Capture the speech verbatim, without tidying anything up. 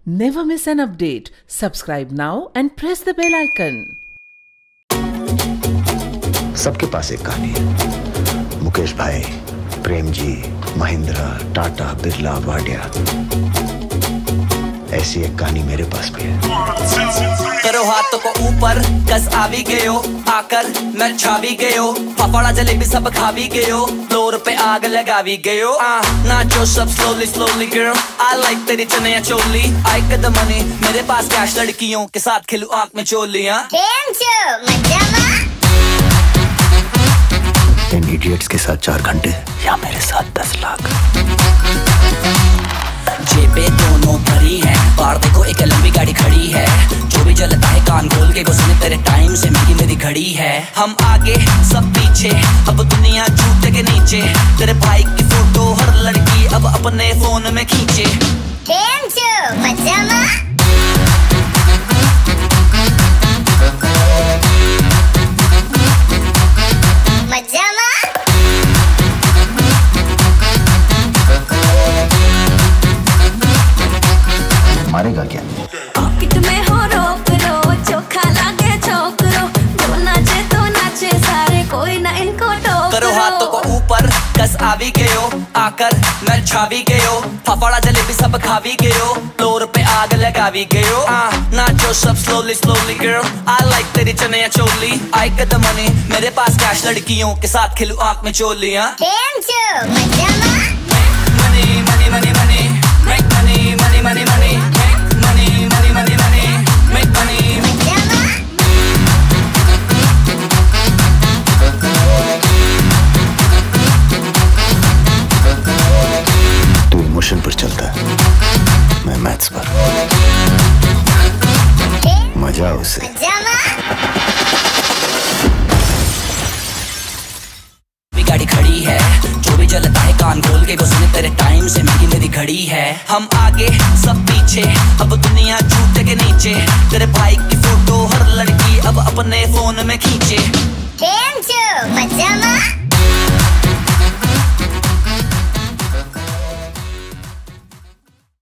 Never miss an update. Subscribe now and press the bell icon. सबके पास एक कहानी है। मुकेश भाई, प्रेम जी, महिंद्रा, टाटा, बिरला, वाडिया, ऐसी एक कहानी मेरे पास भी है। करो हाथों को ऊपर, कस आ भी गयो, आकर मैं छा भी गयो, फाफड़ा जलेबी सब खा भी गयो, फ्लोर पे आग लगा भी गयो। आ, नाचो सब slowly slowly girl, I like तेरी chaniya choli, I get the money, मेरे पास कैश, लड़कियों के साथ खेलूं आंख में चोलियां। इन इडियट्स के साथ चार घंटे या मेरे साथ दस लाख। जेबे दोनों भरी है, बाहर देखो एक लंबी गाड़ी खड़ी है, जो भी जलता है कान खोल के घुसने तेरे टाइम से मेरी मेरी घड़ी है। हम आगे सब पीछे, अब दुनिया जूते के नीचे, तेरे भाई की फोटो हर लड़की अब अपने फोन में खींचे। मारेगा क्या? पॉकेट में हो रोक रो, चोखा लागे छोकरो, जो नाचे तो नाचे सारे, कोई ना इनको टोक। करो हाथों को ऊपर, कस आ भी गयो, आकर मैं छा भी गयो, फाफड़ा जलेबी सब खा भी गयो, फ्लोर पे आग लगा भी गयो। आ, नाचो सब slowly slowly girl, I like तेरी chaniya choli, I get the money, मेरे पास कैश, लड़कियों के साथ खेलूं आंख में चोलियां। Money, money, money, money, make money, money, money, money, make money, money, money, money, make money. तू इमोशन पर चलता है, मैं मैथ्स पर। मजा उसे। गाड़ी खड़ी है, जो भी जलता है कान खोल के घुसने तेरे टाइम से मेरी मेरी घड़ी है। हम आगे सब पीछे, अब दुनिया जूते के नीचे, तेरे भाई की फोटो हर लड़की अब अपने फोन में खींचे।